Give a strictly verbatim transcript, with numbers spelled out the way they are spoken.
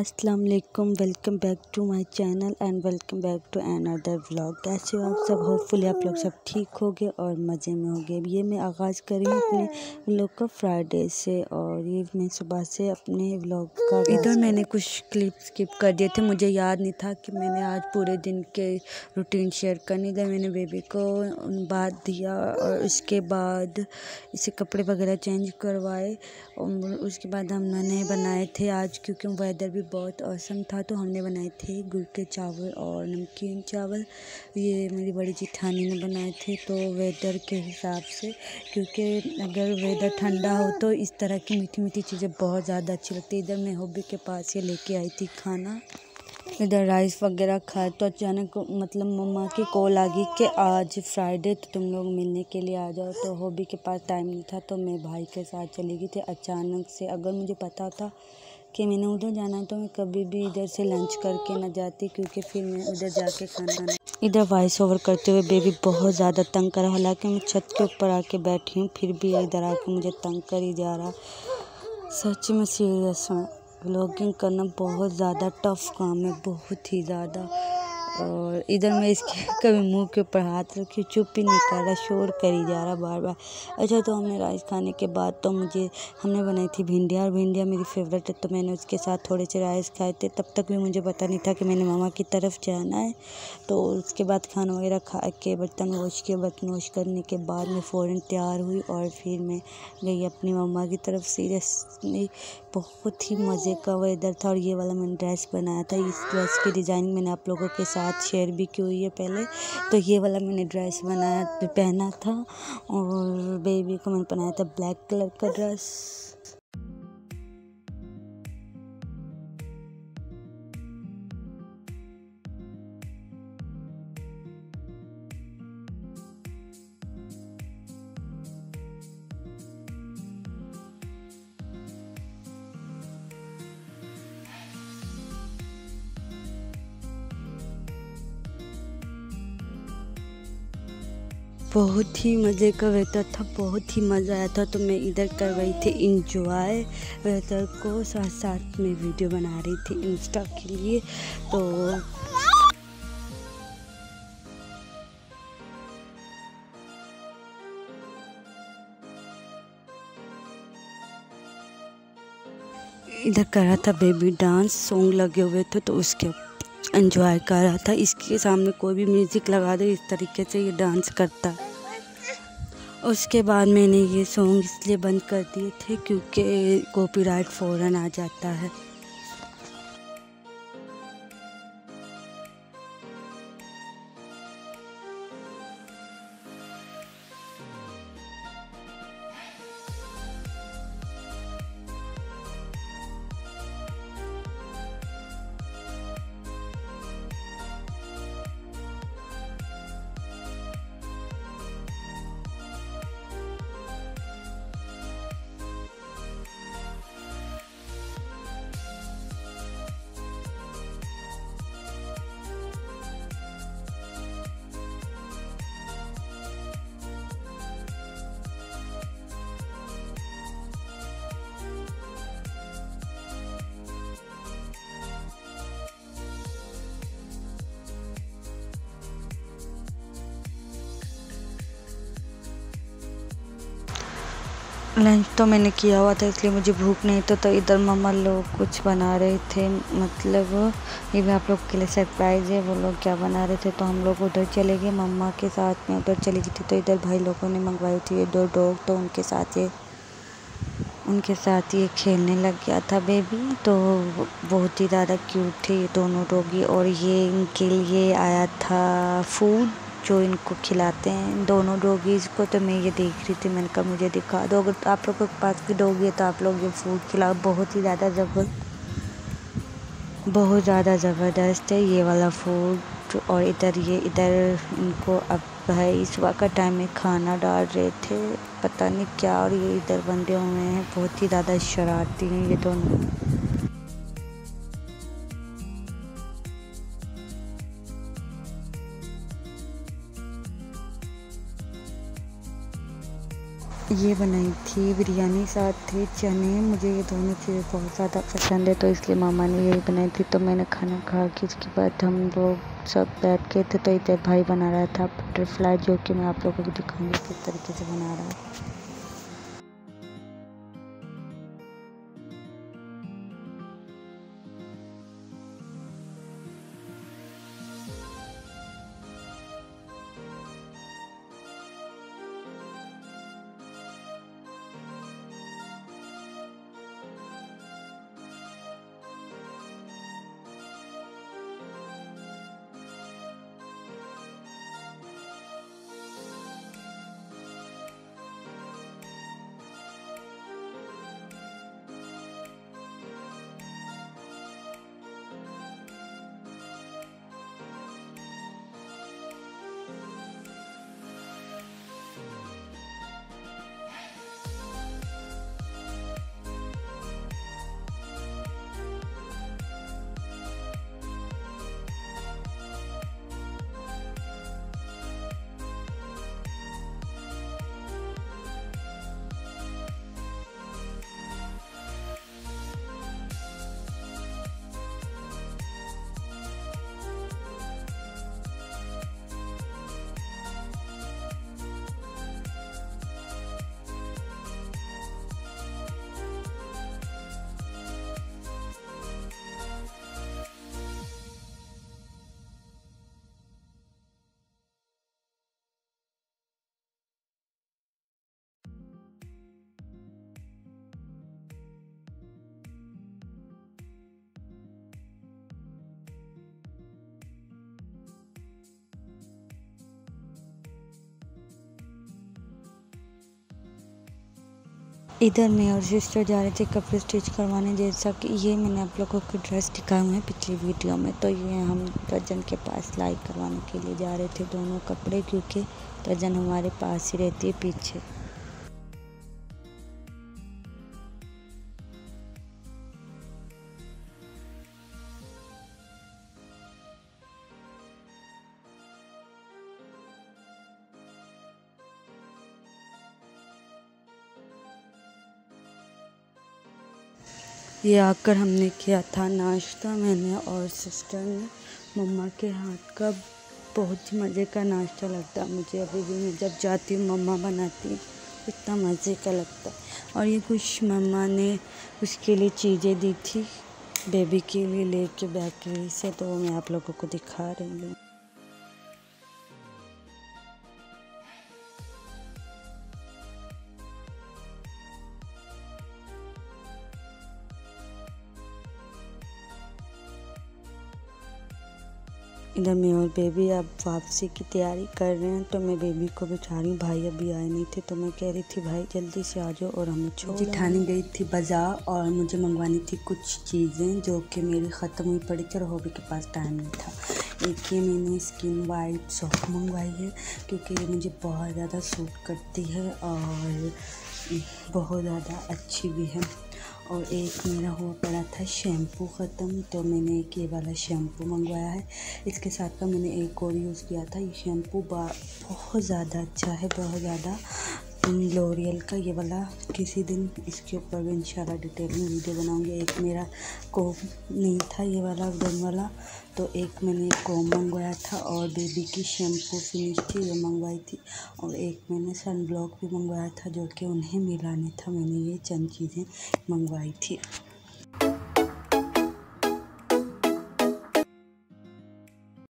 अस्सलाम वालेकुम, welcome back to my channel and welcome back to another vlog. कैसे हो आप सब? होपफुली आप लोग सब ठीक होगे और मज़े में होगे। ये मैं आगाज़ कर रही हूँ अपने व्लॉग का फ्राइडे से, और ये मैं सुबह से अपने व्लॉग का इधर मैंने कुछ क्लिप स्किप कर दिए थे। मुझे याद नहीं था कि मैंने आज पूरे दिन के रूटीन शेयर करनी। इधर मैंने बेबी को बात दिया और उसके बाद इसे कपड़े वगैरह चेंज करवाए, और उसके बाद हमने बनाए थे आज, क्योंकि वेदर भी बहुत औसम था, तो हमने बनाए थे गुड़ के चावल और नमकीन चावल। ये मेरी बड़ी जेठानी ने बनाए थे, तो वेदर के हिसाब से, क्योंकि अगर वेदर ठंडा हो तो इस तरह की मीठी मीठी चीज़ें बहुत ज़्यादा अच्छी लगती है। इधर मैं हॉबी के पास ये लेके आई थी खाना। इधर राइस वगैरह खाए तो अचानक मतलब मम्मा की कॉल आ गई कि आज फ्राइडे तो तुम लोग मिलने के लिए आ जाओ। तो हॉबी के पास टाइम नहीं था, तो मैं भाई के साथ चली गई थी अचानक से। अगर मुझे पता था कि मैंने उधर जाना है तो मैं कभी भी इधर से लंच करके ना जाती, क्योंकि फिर मैं उधर जाके खाना नहीं। इधर वॉइस ओवर करते हुए बेबी बहुत ज़्यादा तंग करा। हालांकि मैं छत के ऊपर आके बैठी हूँ, फिर भी इधर आके मुझे तंग कर ही जा रहा। सच में सीरियस में व्लॉगिंग करना बहुत ज़्यादा टफ काम है, बहुत ही ज़्यादा। और इधर मैं इसके कभी मुंह के ऊपर हाथ रखी, चुप ही नहीं कर रहा, शोर कर ही जा रहा बार बार। अच्छा, तो हमने राइस खाने के बाद तो मुझे हमने बनाई थी भिंडियाँ, और भिंडियाँ मेरी फेवरेट है, तो मैंने उसके साथ थोड़े से राइस खाए थे। तब तक भी मुझे पता नहीं था कि मैंने मामा की तरफ जाना है। तो उसके बाद खाना वगैरह खा के बर्तन वॉश किए। बर्तन वॉश करने के बाद मैं फ़ौरन तैयार हुई और फिर मैं गई अपनी मम्मा की तरफ। सीरियसली बहुत ही मज़े का वेदर था, और ये वाला मैंने ड्रेस बनाया था। इस ड्रेस की डिज़ाइनिंग मैंने आप लोगों के साथ शेयर भी की हुई है पहले। तो ये वाला मैंने ड्रेस बनाया पहना था, और बेबी को मैंने पहनाया था ब्लैक कलर का ड्रेस। बहुत ही मज़े का वेदर था, बहुत ही मज़ा आया था। तो मैं इधर कर रही थी इंजॉय वेदर को, साथ साथ में वीडियो बना रही थी इंस्टा के लिए। तो इधर कर रहा था बेबी डांस, सॉन्ग लगे हुए थे तो उसके एंजॉय कर रहा था। इसके सामने कोई भी म्यूज़िक लगा दे, इस तरीके से ये डांस करता है। उसके बाद मैंने ये सॉन्ग इसलिए बंद कर दिए थे क्योंकि कॉपीराइट फ़ौरन आ जाता है। लंच तो मैंने किया हुआ था, इसलिए मुझे भूख नहीं था। तो इधर मम्मा लोग कुछ बना रहे थे, मतलब ये भी आप लोग के लिए सरप्राइज़ है। वो लोग क्या बना रहे थे, तो हम लोग उधर चले गए मम्मा के साथ में, उधर चली गई थी। तो इधर भाई लोगों ने मंगवाई थी ये दो डॉग, तो उनके साथ ये उनके साथ ये खेलने लग गया था बेबी। तो बहुत ही ज़्यादा क्यूट थे ये दोनों डॉगी, और ये इनके लिए आया था फूड जो इनको खिलाते हैं दोनों डॉगीज़ को। तो मैं ये देख रही थी, मैंने कहा मुझे दिखा दो, अगर आप लोगों के पास भी डॉगी है तो आप लोग ये फूड खिलाओ। बहुत ही ज़्यादा ज़बर बहुत ज़्यादा ज़बरदस्त है ये वाला फूड। और इधर ये इधर इनको अब भाई सुबह का टाइम में खाना डाल रहे थे, पता नहीं क्या, और ये इधर बंधे हुए हैं। बहुत ही ज़्यादा शरारती हैं ये दोनों। ये बनाई थी बिरयानी, साथ थे चने। मुझे ये दोनों चीज़ें बहुत ज़्यादा पसंद है, तो इसलिए मामा ने यही बनाई थी। तो मैंने खाना खा के उसके बाद हम लोग सब बैठ के थे, तो इधर भाई बना रहा था बटरफ्लाई, जो कि मैं आप लोगों को दिखाऊंगी किस तरीके से बना रहा है। इधर मैं और सिस्टर जा रहे थे कपड़े स्टिच करवाने, जैसा कि ये मैंने आप लोगों को ड्रेस दिखाए हुए हैं पिछली वीडियो में। तो ये हम तर्जन के पास सिलाई करवाने के लिए जा रहे थे दोनों कपड़े, क्योंकि तर्जन हमारे पास ही रहती है पीछे। ये आकर हमने किया था नाश्ता, मैंने और सिस्टर ने। मम्मा के हाथ का बहुत ही मज़े का नाश्ता लगता है मुझे। अभी भी मैं जब जाती हूँ मम्मा बनाती है, इतना मज़े का लगता है। और ये कुछ मम्मा ने उसके लिए चीज़ें दी थी बेबी के लिए लेके बेकरी से, तो वो मैं आप लोगों को दिखा रही हूँ। इधर मैं और बेबी अब वापसी की तैयारी कर रहे हैं, तो मैं बेबी को बिठा रही हूँ। भाई अभी आए नहीं थे, तो मैं कह रही थी भाई जल्दी से आ जाओ और हमें छोड़। जिठानी गई थी बाज़ार और मुझे मंगवानी थी कुछ चीज़ें जो कि मेरी ख़त्म हुई पड़ी थी और हॉबी के पास टाइम नहीं था। एक ये मैंने स्किन वाइट सॉफ्ट मंगवाई है, क्योंकि ये मुझे बहुत ज़्यादा सूट करती है और बहुत ज़्यादा अच्छी भी है। और एक मेरा हुआ पड़ा था शैम्पू ख़त्म, तो मैंने एक ये वाला शैम्पू मंगवाया है। इसके साथ का मैंने एक और यूज़ किया था। ये शैम्पू बहुत ज़्यादा अच्छा है, बहुत ज़्यादा। लॉरियल का ये वाला, किसी दिन इसके ऊपर भी इंशाल्लाह डिटेल में वीडियो बनाऊंगी। एक मेरा कोम नहीं था ये वाला वुडन वाला, तो एक मैंने कोम मंगवाया था और बेबी की शैम्पू फिनिश थी वो मंगवाई थी। और एक मैंने सन ब्लॉक भी मंगवाया था जो कि उन्हें मिलाने था। मैंने ये चंद चीज़ें मंगवाई थी।